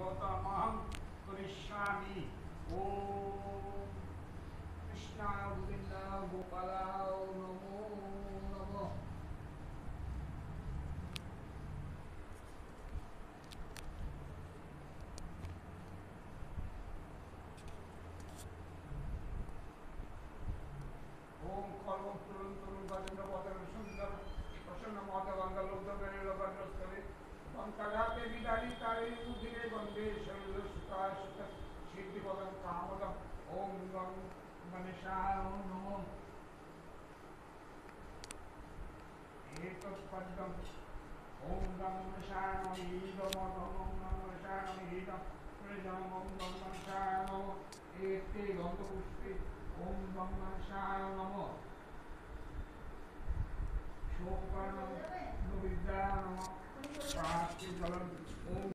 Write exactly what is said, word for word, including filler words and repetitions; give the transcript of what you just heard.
गौतमहं करिष्यामि। ओम कृष्णा गोविंद गोपाला नमो नमः। ओम कर्म तुरुन तुरुन गजेंद्र पदर सुंदर प्रसन्न माधव अंगल उद्धव लबरस्तरे बंकजाते विदारी तारे उदिरे वंदे शैल सुता सुत सिद्धि पदम कामदम। ओम गं गणेशाय नमो। एतत् पद्मं ओम गं गणेशाय नमः। ईदम ओम गं गणेशाय नमः। ईदम प्रजम ओम गं गणेशाय नमः। एते गंधपुष्पे ओम गं गणेशाय नमः। शोकर्णं विद्याय नमः। प्राप्ति जलम ओम